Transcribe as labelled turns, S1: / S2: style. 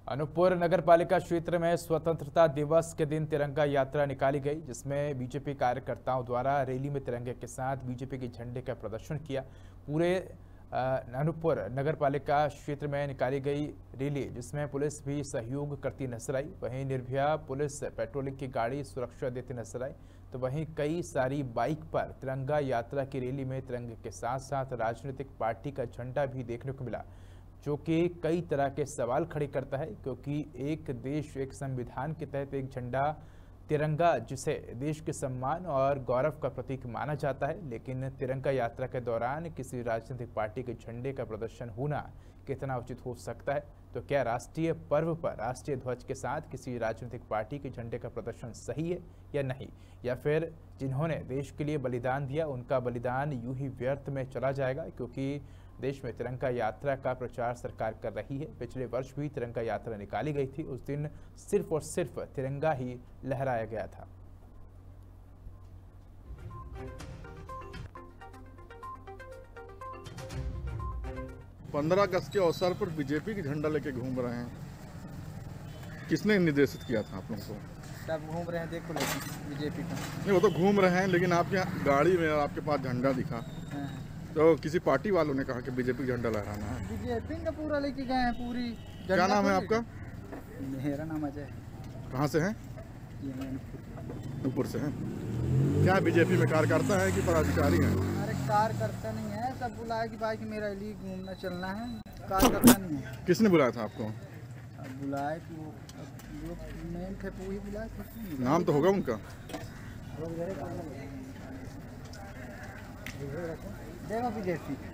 S1: अनूपपुर नगर पालिका क्षेत्र में स्वतंत्रता दिवस के दिन तिरंगा यात्रा निकाली गई, जिसमें बीजेपी कार्यकर्ताओं द्वारा रैली में तिरंगे के साथ बीजेपी के झंडे का प्रदर्शन किया। पूरे अनूपपुर नगर पालिका क्षेत्र में निकाली गई रैली, जिसमें पुलिस भी सहयोग करती नजर आई। वहीं निर्भया पुलिस पेट्रोलिंग की गाड़ी सुरक्षा देती नजर आई, तो वहीं कई सारी बाइक पर तिरंगा यात्रा की रैली में तिरंगे के साथ साथ राजनीतिक पार्टी का झंडा भी देखने को मिला, जो कि कई तरह के सवाल खड़े करता है। क्योंकि एक देश एक संविधान के तहत एक झंडा तिरंगा, जिसे देश के सम्मान और गौरव का प्रतीक माना जाता है, लेकिन तिरंगा यात्रा के दौरान किसी राजनीतिक पार्टी के झंडे का प्रदर्शन होना कितना उचित हो सकता है? तो क्या राष्ट्रीय पर्व पर राष्ट्रीय ध्वज के साथ किसी राजनीतिक पार्टी के झंडे का प्रदर्शन सही है या नहीं, या फिर जिन्होंने देश के लिए बलिदान दिया उनका बलिदान यूं ही व्यर्थ में चला जाएगा? क्योंकि देश में तिरंगा यात्रा का प्रचार सरकार कर रही है। पिछले वर्ष भी तिरंगा यात्रा निकाली गई थी, उस दिन सिर्फ और सिर्फ तिरंगा ही लहराया गया था।
S2: पंद्रह अगस्त के अवसर पर बीजेपी की झंडा लेके घूम रहे हैं। किसने निर्देशित किया था आप लोगों को?
S3: सब घूम रहे हैं, देखो बीजेपी का।
S2: नहीं, वो तो घूम रहे हैं, लेकिन आपके गाड़ी में और आपके पास झंडा दिखा। तो किसी पार्टी वालों ने कहा कि बीजेपी झंडा लहराना है।
S3: बीजेपी का पूरा लेके गए हैं, पूरी।
S2: क्या नाम है आपका?
S3: मेरा नाम अजय।
S2: कहाँ से हैं? अनूपपुर से हैं। क्या बीजेपी में कार्यकर्ता है कि पदाधिकारी हैं?
S3: अरे कार्यकर्ता नहीं है, सब बुलाया कि भाई कि मेरा लिए घूमना चलना है, कार्यकर्ता नहीं है।
S2: किसने बुलाया था आपको?
S3: बुलाए कि वो मेन थे, वो ही बुलाए थे।
S2: नाम तो होगा उनका।
S3: देखो बीजेपी